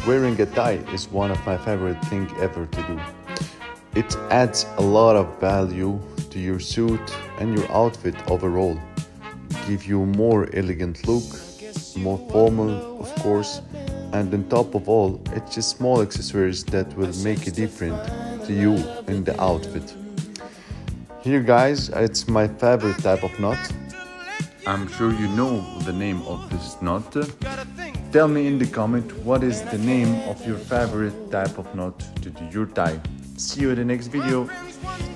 Wearing a tie is one of my favorite things ever to do. It adds a lot of value to your suit and your outfit overall. Give you a more elegant look, more formal of course, and on top of all, it's just small accessories that will make a difference to you in the outfit. Here guys, it's my favorite type of knot. I'm sure you know the name of this knot. Tell me in the comment what is the name of your favorite type of knot to do your tie. See you in the next video.